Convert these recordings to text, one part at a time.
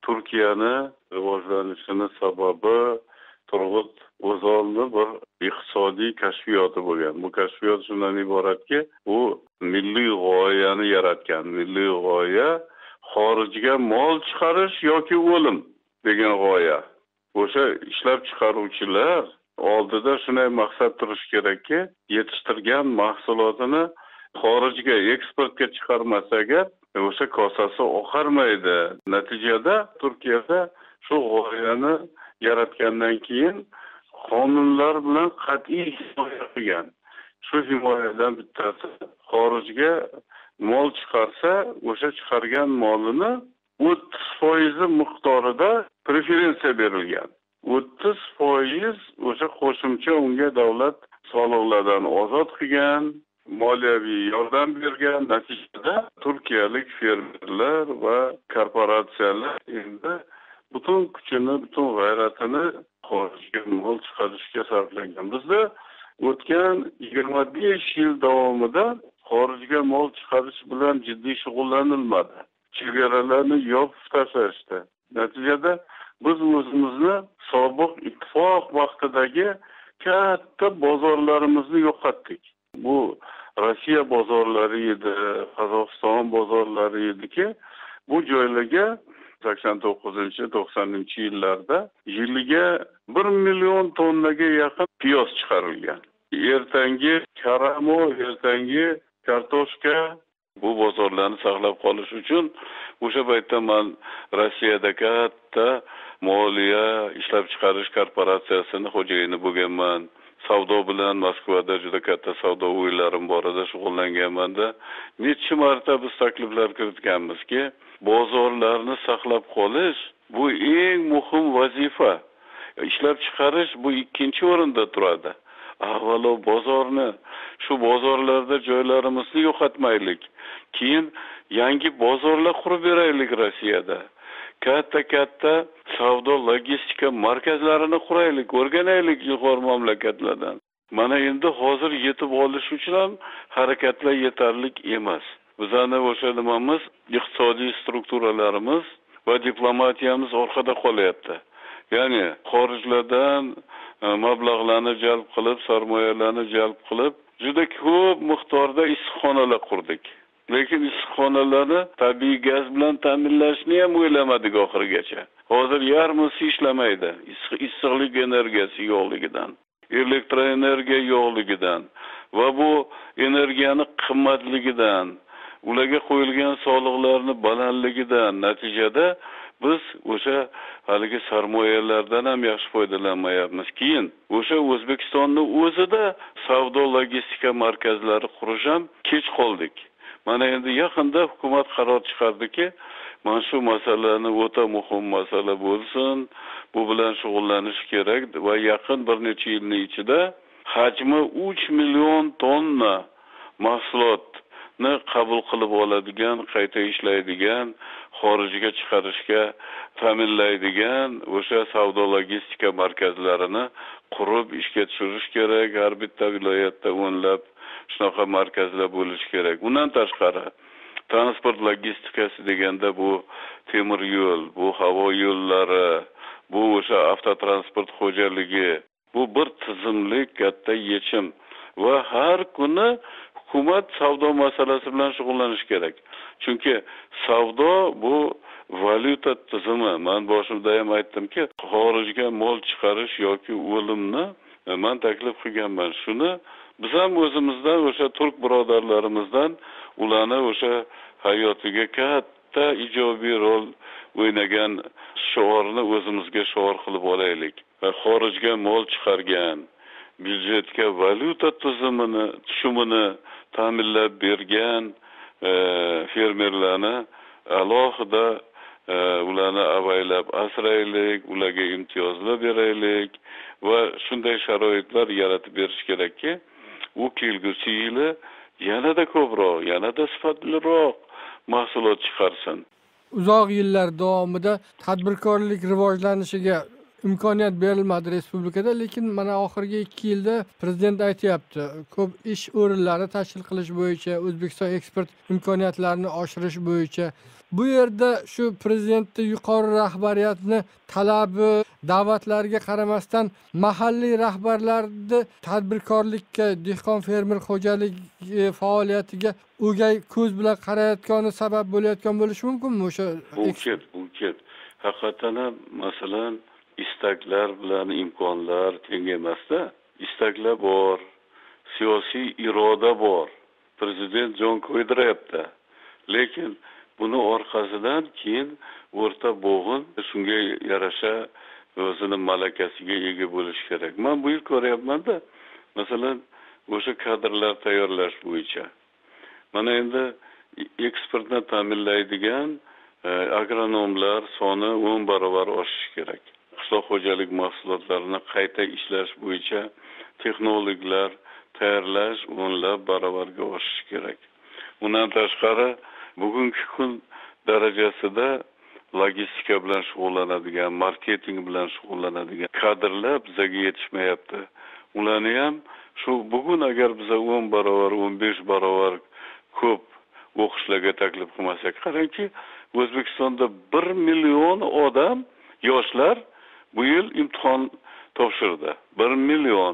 Turkiyani rivojlanishini sababi Turg'ut O'zolni bir iqtisodiy kashfiyoti bo'lgan. Bu kashfiyot shundan iboratki, u milliy g'oyani yaratgan. Milliy g'oya xorijga mol chiqarish yoki o'lim degan g'oya. O'sha ishlab chiqaruvchilar oldida shunday maqsad turishi kerakki, yetishtirgan mahsulotini xorijga eksportga chiqarmasa agar o'sha kosasi oqarmaydi. Natijada Turkiyada shu g'oyani yaratgandan keyin qonunlar bilan qat'iy himoya qilgan. Shu himoyadan bittasi xorijga mol chiqarsa, o'sha chiqargan molini 30% miqdorida preferensiya berilgan. 30% o'sha qo'shimcha unga davlat soliqlardan ozod qilgan, moliyaviy yordam bergan. Natijada turkiyalik fermerlar va korporatsiyalar endi butun kuchini, butun g'ayratini xorijga mol chiqarishga sarflagan. Bizda o'tgan 25 yil davomida xorijga mol chiqarish bilan jiddiy shug'ullanilmadi. Chegaralarni yopib tashlashdi. Natijada biz o'zimizni sobiq ittifoq vaqtidagi katta bozorlarimizni yo'qotdik. Bu Rossiya bozorlari edi, Qozog'iston bozorlari ediki, bu joylarga 89-90 yillarda yiliga 1 million tonnaga yaqin piyoz chiqarilgan. Ertangi karamo, ertangi kartoshka bu bozorlarni saqlab qolish uchun o'sha paytda men Rossiyada katta moliya ishlab chiqarish korporatsiyasini xo'jayini bo'lganman. Savdo bilan Moskvada juda katta savdo o'yinlarim bor edi, shug'ullanganman-da. Necha marta biz takliflar kiritganmizki, bozorlarni saqlab qolish bu eng muhim vazifa. Ishlab chiqarish bu ikkinchi o'rinda turadi. Avvalo bozorni, shu bozorlarda joylarimizni yo'qotmaylik. Keyin yangi bozorlar qurib beraylik Rossiyada. Katta savdo logistika markazlarini quraylik, o'rganaylik yuqori mamlakatlardan. Mana endi hozir yetib olish uchun ham harakatlar yetarli emas. Bizning o'sha nimamiz, iqtisodiy strukturalarimiz va diplomatiyamiz orqada qolyapti. Ya'ni xorijlardan mablag'larni jalb qilib, sarmoyalarni jalb qilib, juda ko'p miqdorda issiqxonalar qurdik. Lekin issiqxonalarni tabiiy gaz bilan ta'minlashni ham o'ylamadik oxirigacha. Hozir yarmisi ishlamaydi. Issiqlik energiyasi yo'qligidan, elektroenergiya yo'qligidan va bu energiyani qimmatligidan, ularga qo'yilgan soliqlarni balandligidan natijada biz o'sha haligi sarmoyalardan ham yaxshi foydalanmayapmiz. Keyin o'sha O'zbekistonning o'zida savdo logistika markazlari qurish ham kech qoldik. Mana endi yaqinda hukumat qaror chiqardiki, mana shu masalani o'ta muhim masala bo'lsin, bu bilan shug'ullanish kerak va yaqin bir necha yilning ichida hajmi 3 million tonna mahsulotni qabul qilib oladigan, qayta ishlaydigan, xorijga chiqarishga ta'minlaydigan o'sha savdo logistika markazlarini qurib ishga tushirish kerak. Har bitta viloyatda o'nlab shunaqa markazlar bo'lishi kerak. Undan tashqari transport logistikasi deganda bu temir yo'l, bu havo yo'llari, bu o'sha avtotransport xo'jaligi, bu bir tizimlik katta yechim va har kuni hukumat savdo masalasi bilan shug'ullanish kerak. Chunki savdo bu valyuta tizimi. Men boshimda ham aytdimki, xorijga mol chiqarish yoki o'limni men taklif qilganman. Shuni biz ham o'zimizdan o'sha turk birodarlarimizdan ularni o'sha hayotiga katta ijobiy rol o'ynagan shiorni o'zimizga shior qilib olaylik. Va xorijga mol chiqargan, byudjetga valyuta tizimini, tushumini ta'minlab bergan fermerlarni alohida ularni avaylab asraylik, ularga imtiyozlar beraylik va shunday sharoitlar yaratib berish kerakki, u kelgusi yili yanada ko'proq, yanada sifatliroq mahsulot chiqarsin. Uzoq yillar davomida tadbirkorlik rivojlanishiga imkoniyat berilmadi respublikada, lekin mana oxirgi 2 yilda prezident aytayapti, ko'p ish o'rinlari tashkil qilish bo'yicha, O'zbekiston eksport imkoniyatlarini oshirish bo'yicha Bu yerda shu prezidentni yuqori rahbariyatni talabi, da'vatlariga qaramasdan mahalliy rahbarlarni tadbirkorlikka, dehqon fermer xo'jaligi faoliyatiga o'gay ko'z bilan qarayotgani sabab bo'layotgan bo'lishi mumkinmi o'sha? Mumkin. Haqiqatan ham masalan istaklar bilan imkonlar teng emasda. Istaklar bor, siyosiy iroda bor. Prezident jon qo'ydiryapti. Lekin buni orqasidan keyin o'rta bo'g'in shunga yarasha o'zini malakasiga ega bo'lish kerak. Men bu yil ko'ryapman-da, masalan, o'sha kadrlar tayyorlash bo'yicha. Mana endi eksportni ta'minlaydigan agronomlar soni 10 barobar oshishi kerak. Qishloq xo'jalik mahsulotlarini qayta ishlash bo'yicha texnologlar tayyorlash 10 barobarga oshishi kerak. Undan tashqari bugungi kun darajasida logistika bilan shug'ullanadigan, marketing bilan shug'ullanadigan kadrlar bizga yetishmayapti. Ularni ham shu bugun agar biz 10 barobar, 15 barobar ko'p o'qishlarga taklif qilmasak, qarangki, O'zbekistonda 1 million odam, yoshlar bu yil imtihon topshirdi. 1 million.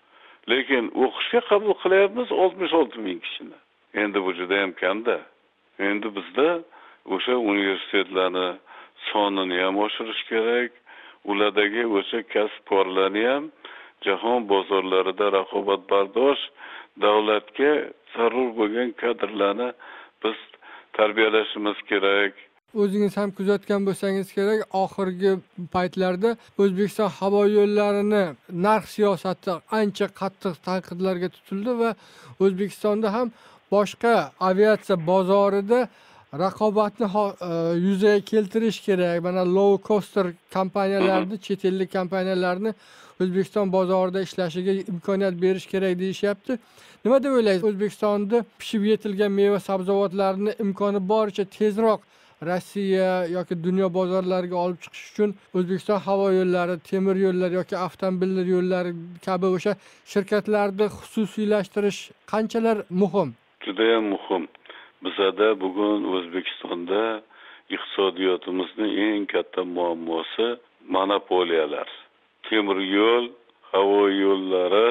Lekin o'qishga qabul qilyapmiz 66 ming kishini. Endi bu juda ham kamda. Endi bizda o'sha universitetlarni sonini ham oshirish kerak. Ulardagi o'sha kasbkorlarni ham jahon bozorlarida raqobatbardosh davlatga zarur bo'lgan kadrlarni biz tarbiyalashimiz kerak. O'zingiz ham kuzatgan bo'lsangiz kerak, oxirgi paytlarda O'zbekiston havo yo'llarini narx siyosati ancha qattiq tanqidlarga tutildi va O'zbekistonda ham boshqa aviatsiya bozorida raqobatni yuzaga keltirish kerak. Mana low coster kompaniyalarni, chet ellik kompaniyalarni O'zbekiston bozorida ishlashiga imkoniyat berish kerak deyishyapti. Nima deb o'ylaysiz? O'zbekistonda pishib yetilgan meva sabzavotlarni imkoni boricha tezroq Rossiya yoki dunyo bozorlariga olib chiqish uchun O'zbekiston havo yo'llari, temir yo'llar yoki avtomobil yo'llari kabi o'sha shirkatlarni xususiylashtirish qanchalar muhim? Juda ham muhim. Bizda bugun O'zbekistonda iqtisodiyotimizning eng katta muammosi monopoliyalar. Temir yo'l, havo yo'llari,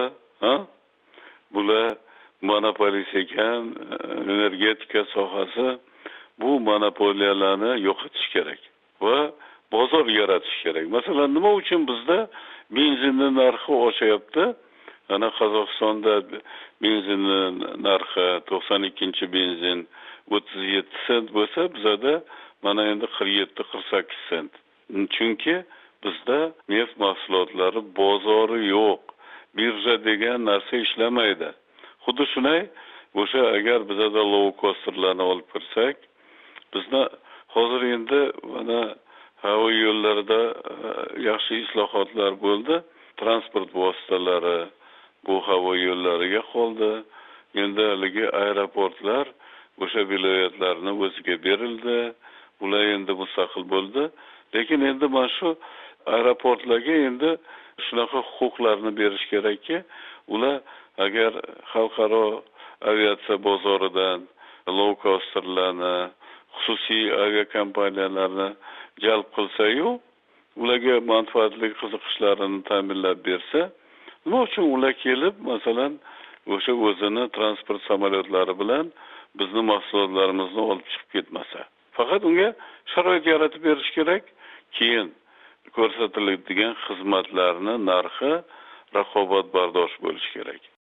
bular monopolist ekan, energetika sohasi. Bu monopoliyalarni yo'qotish kerak va bozor yaratish kerak. Masalan, nima uchun bizda benzinning narxi oshyapti? Ana Qozog'istonda benzinning narxi 92-benzin 37 sent bo'lsa, bizda mana endi 47-48 sent. Chunki bizda neft mahsulotlari bozori yo'q. Birja degan narsa ishlamaydi. Xuddi shunday, o'sha agar bizda low costerlarni olib kirsak, bizni hozir endi mana havo yo'llarida yaxshi islohotlar bo'ldi. Transport vositalari bu havo yo'llariga qoldi. Endi haligi aeroportlar o'sha viloyatlarning o'ziga berildi. Ular endi mustaqil bo'ldi. Lekin endi mana shu aeroportlarga endi shunaqa huquqlarni berish kerakki, ular agar xalqaro aviatsiya bozoridan low costerlarni, xususiy aviakompaniyalarni jalb qilsa-yu, ularga manfaatli qiziqishlarini ta'minlab bersa, nima uchun ular kelib, masalan, o'sha o'zini transport samolyotlari bilan bizning mahsulotlarimizni olib chiqib ketmasa. Faqat unga sharoit yaratib berish kerak, keyin ko'rsatiladigan xizmatlarning narxi raqobatbardosh bo'lishi kerak.